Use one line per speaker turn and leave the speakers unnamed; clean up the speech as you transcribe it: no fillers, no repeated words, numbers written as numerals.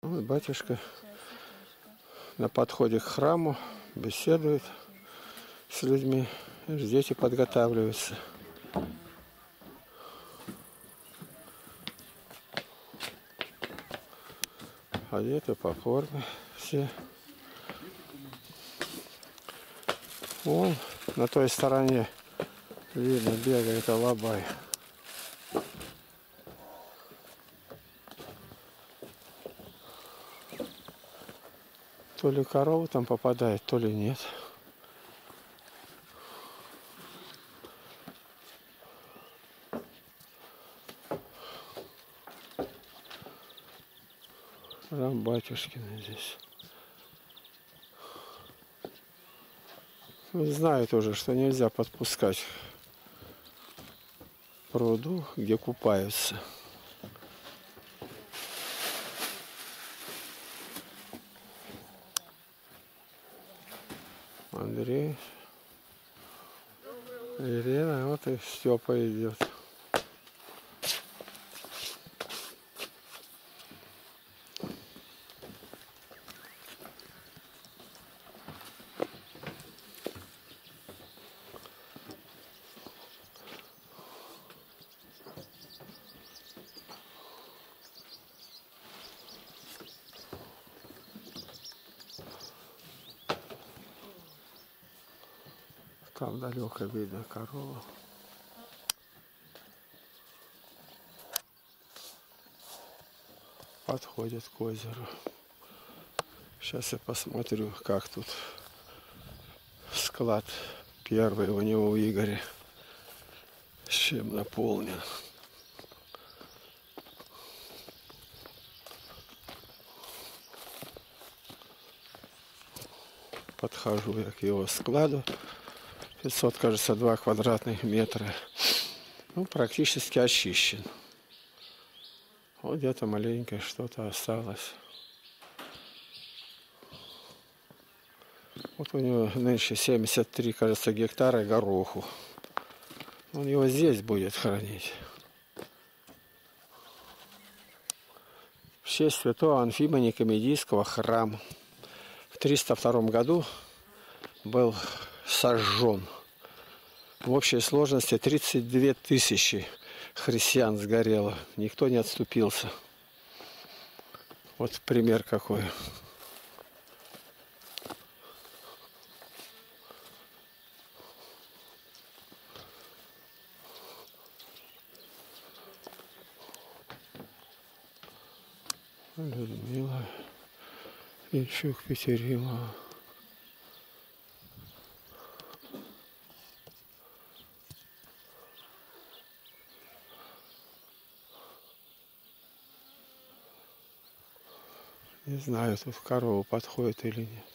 Вот батюшка на подходе к храму беседует с людьми. Дети подготавливаются. Одеты по форме все. Вон на той стороне видно бегает алабай. То ли корова там попадает, то ли нет. Храм батюшкина здесь. Знают уже, что нельзя подпускать к пруду, где купаются. Андрей, Ирина, вот и Степа идет. Там далеко видно корову. Подходит к озеру. Сейчас я посмотрю, как тут склад первый у него, у Игоря, с чем наполнен. Подхожу я к его складу. 500, кажется, 2 квадратных метра. Ну, практически очищен. Вот где-то маленькое что-то осталось. Вот у него нынче 73, кажется, гектара гороху. Он его здесь будет хранить. В честь святого Анфима Никомедийского храм в 302 году был сожжен. В общей сложности 32 тысячи христиан сгорело. Никто не отступился. Вот пример какой. Людмила Ильчук, Петерила. Не знаю, тут корова подходит или нет.